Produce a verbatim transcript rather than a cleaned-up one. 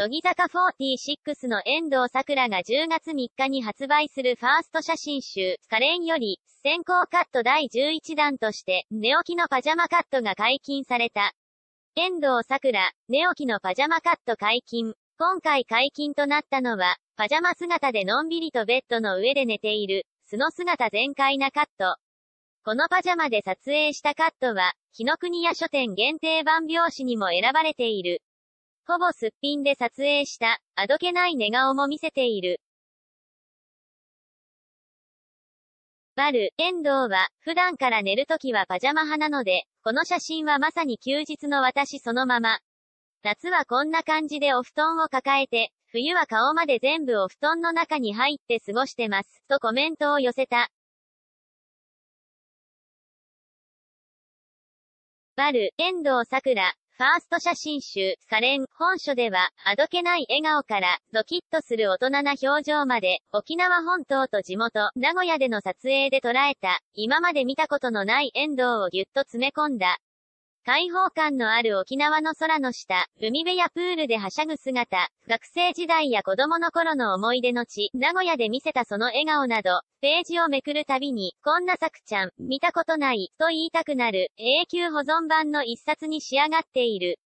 乃木坂フォーティーシックスの遠藤さくらがじゅうがつみっかに発売するファースト写真集、可憐より、先行カットだいじゅういちだんとして、寝起きのパジャマカットが解禁された。遠藤さくら、寝起きのパジャマカット解禁。今回解禁となったのは、パジャマ姿でのんびりとベッドの上で寝ている、素の姿全開なカット。このパジャマで撮影したカットは、紀ノ国屋書店限定版表紙にも選ばれている。ほぼすっぴんで撮影した、あどけない寝顔も見せている。バル、遠藤は、普段から寝るときはパジャマ派なので、この写真はまさに休日の私そのまま。夏はこんな感じでお布団を抱えて、冬は顔まで全部お布団の中に入って過ごしてます、とコメントを寄せた。バル、遠藤さくら、ファースト写真集、可憐、本書では、あどけない笑顔から、ドキッとする大人な表情まで、沖縄本島と地元、名古屋での撮影で捉えた、今まで見たことのない遠藤をぎゅっと詰め込んだ。開放感のある沖縄の空の下、海辺やプールではしゃぐ姿、学生時代や子供の頃の思い出の地、名古屋で見せたその笑顔など、ページをめくるたびに、こんなさくちゃん、見たことない、と言いたくなる、永久保存版の一冊に仕上がっている。